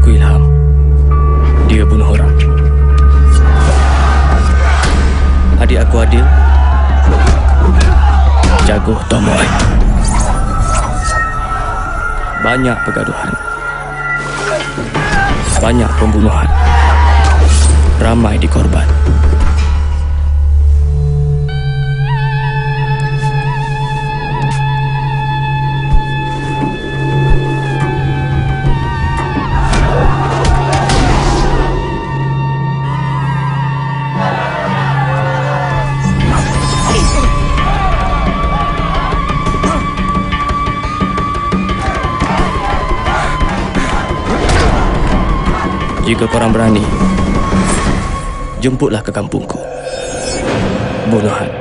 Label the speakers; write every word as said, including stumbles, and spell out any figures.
Speaker 1: aku Ilham. Dia bunuh orang. Adik aku Adil jago tomboy. Banyak pergaduhan, banyak pembunuhan, ramai dikorban. Jika korang berani, jemputlah ke kampungku. Bunohan.